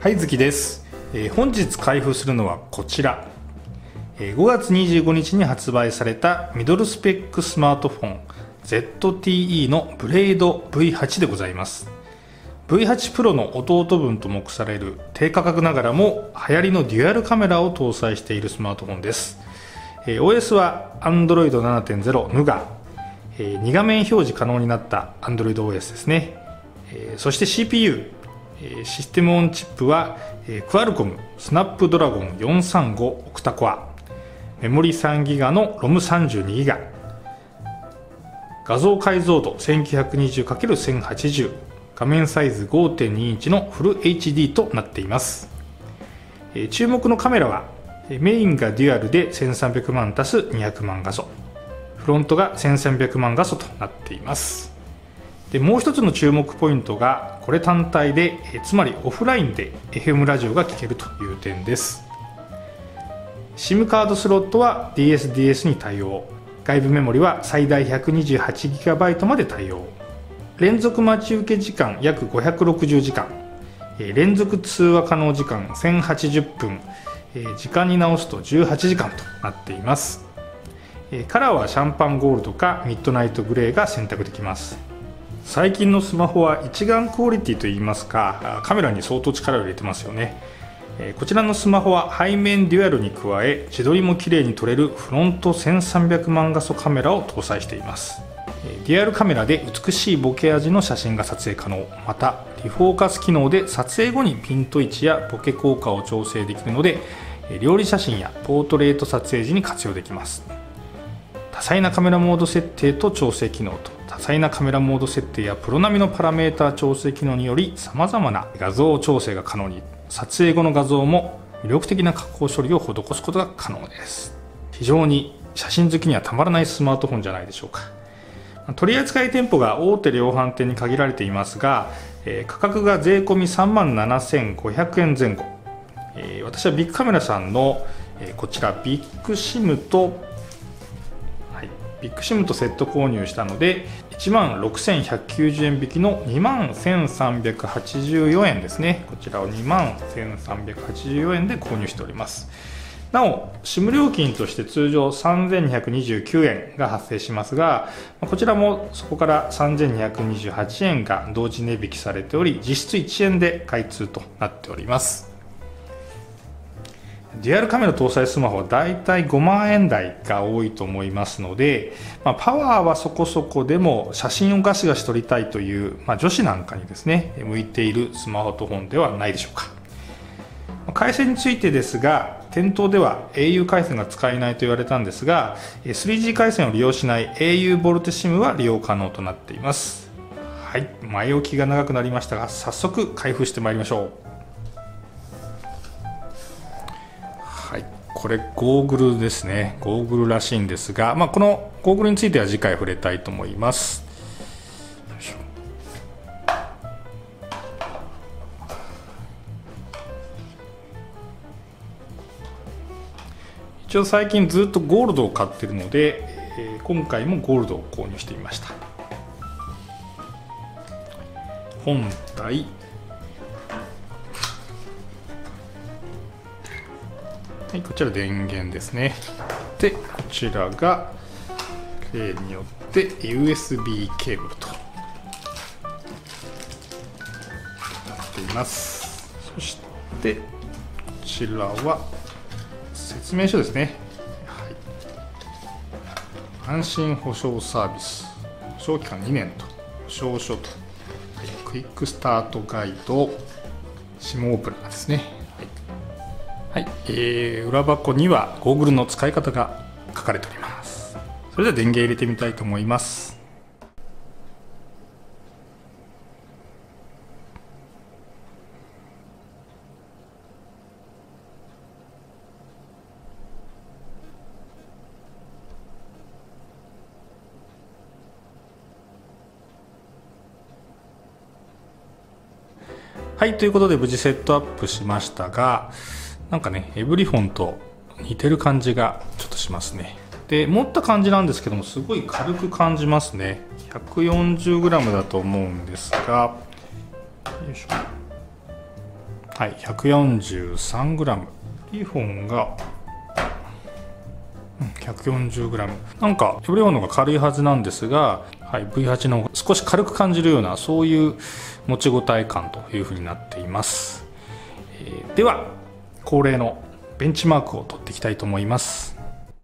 はい、月です。本日開封するのはこちら、5月25日に発売されたミドルスペックスマートフォン ZTE のブレイド V8 でございます。 V8 Pro の弟分と目される低価格ながらも流行りのデュアルカメラを搭載しているスマートフォンです。OS は Android 7.0 Nougat、2画面表示可能になった Android OS ですね。そして CPU、システムオンチップはクアルコムスナップドラゴン435オクタコア、メモリ 3GB の ROM32GB、 画像解像度 1920×1080、 画面サイズ 5.2 インチのフル HD となっています。注目のカメラはメインがデュアルで1300万足す200万画素、フロントが1300万画素となっています。でもう一つの注目ポイントがこれ単体で、つまりオフラインで FM ラジオが聴けるという点です。 SIM カードスロットは DSDS に対応、外部メモリは最大 128GB まで対応、連続待ち受け時間約560時間、連続通話可能時間1080分、時間に直すと18時間となっています。カラーはシャンパンゴールドかミッドナイトグレーが選択できます。最近のスマホは一眼クオリティといいますか、カメラに相当力を入れてますよね。こちらのスマホは背面デュアルに加え自撮りも綺麗に撮れるフロント1300万画素カメラを搭載しています。デュアルカメラで美しいボケ味の写真が撮影可能、またリフォーカス機能で撮影後にピント位置やボケ効果を調整できるので料理写真やポートレート撮影時に活用できます。多彩なカメラモード設定と調整機能と多彩なカメラモード設定やプロ並みのパラメータ調整機能によりさまざまな画像調整が可能に、撮影後の画像も魅力的な加工処理を施すことが可能です。非常に写真好きにはたまらないスマートフォンじゃないでしょうか。取扱店舗が大手量販店に限られていますが、価格が税込み37,500円前後。私はビッグカメラさんのこちらビッグシムとセット購入したので16,190円引きの21,384円ですね。こちらを21,384円で購入しております。なお SIM 料金として通常3,229円が発生しますが、こちらもそこから3,228円が同時値引きされており、実質1円で開通となっております。デュアルカメラ搭載スマホはだいたい5万円台が多いと思いますので、パワーはそこそこでも写真をガシガシ撮りたいという、女子なんかにですね向いているスマートフォンではないでしょうか。回線についてですが、店頭では au 回線が使えないと言われたんですが、 3G 回線を利用しない au ボルテ SIM は利用可能となっています。はい、前置きが長くなりましたが早速開封してまいりましょう。これゴーグルですね。ゴーグルらしいんですが、このゴーグルについては次回触れたいと思います。一応最近ずっとゴールドを買っているので、今回もゴールドを購入してみました。本体、はい、こちら電源ですね。でこちらが例によって USB ケーブルとなっています。そしてこちらは説明書ですね。はい、安心保証サービス、保証期間2年と保証書と、クイックスタートガイド、SIMオープナーですね。はい、裏箱にはゴーグルの使い方が書かれております。それでは電源入れてみたいと思います。はい、ということで無事セットアップしましたが、なんかね、エブリフォンと似てる感じがちょっとしますね。で、持った感じなんですけども、すごい軽く感じますね。140g だと思うんですが、よいしょ。 はい、143g。リフォンが 140g。 なんかエブリフォンの方が軽いはずなんですが、はい、V8 の方が少し軽く感じるような、そういう持ち応え感というふうになっています。では恒例のベンチマークを取っていきたいと思います。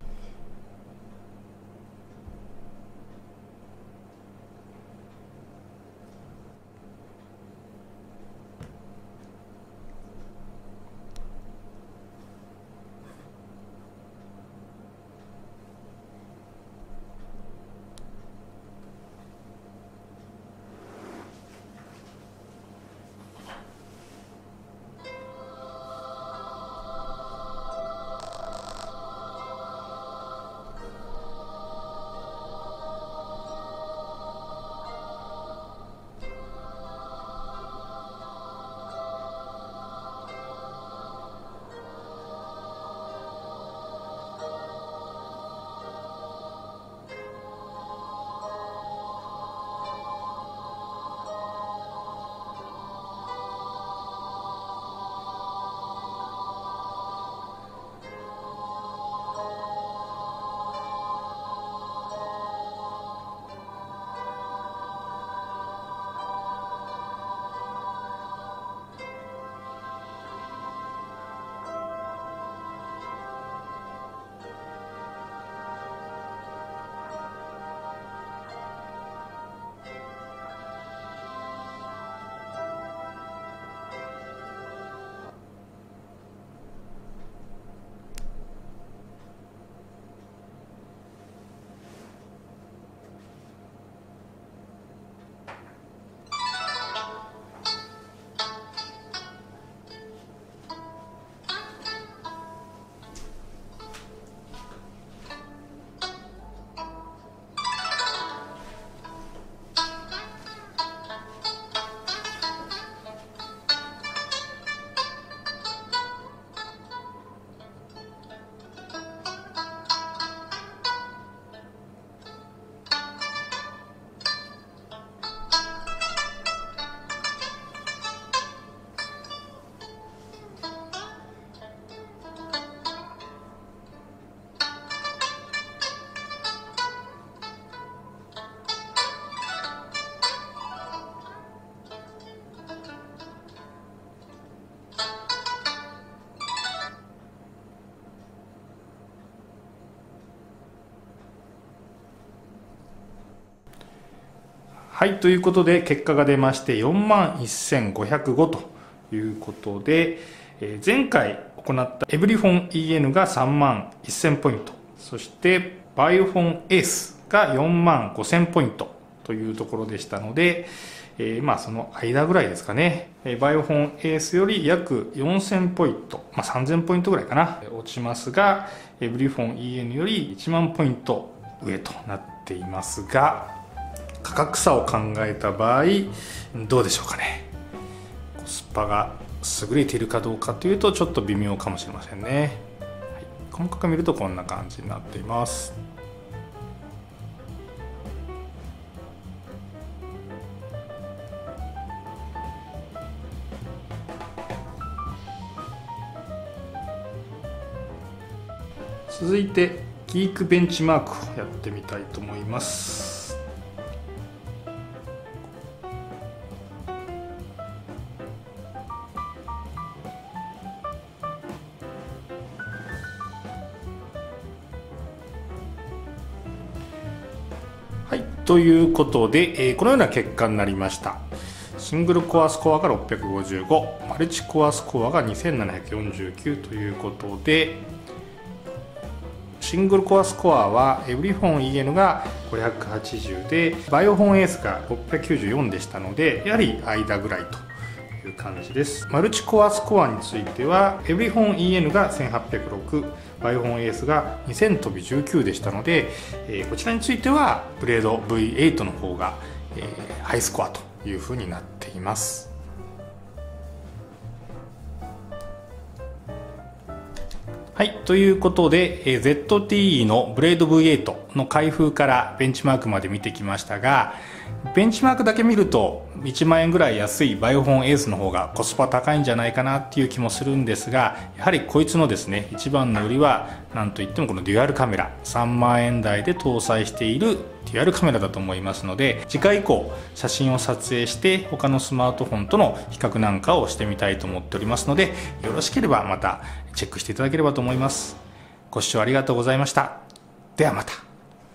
はい、ということで結果が出まして、41,505ということで、前回行ったエブリフォン EN が31,000ポイント、そしてバイオフォンエースが45,000ポイントというところでしたので、その間ぐらいですかね。バイオフォンエースより約4,000ポイント、3,000ポイントぐらいかな、落ちますが、エブリフォン EN より1万ポイント上となっていますが、価格差を考えた場合どうでしょうかね。コスパが優れているかどうかというとちょっと微妙かもしれませんね。はい、細かく見るとこんな感じになっています。続いてギークベンチマークをやってみたいと思います。はい、ということで、このような結果になりました。シングルコアスコアが655、マルチコアスコアが2749ということで、シングルコアスコアはエブリフォン EN が580で、バイオフォンエースが694でしたので、やはり間ぐらいという感じです。マルチコアスコアについてはエブリフォン EN が1806、バイオフォンエースが2000飛び19でしたので、こちらについてはブレード V8 の方が、ハイスコアというふうになっています。はい、ということで、ZTE のブレード V8 の開封からベンチマークまで見てきましたが、 ベンチマークだけ見ると1万円ぐらい安いバイオフォンエースの方がコスパ高いんじゃないかなっていう気もするんですが、やはりこいつのですね一番の売りは何といってもこのデュアルカメラ、3万円台で搭載しているデュアルカメラだと思いますので、次回以降写真を撮影して他のスマートフォンとの比較なんかをしてみたいと思っておりますので、よろしければまたチェックしていただければと思います。ご視聴ありがとうございました。ではまた。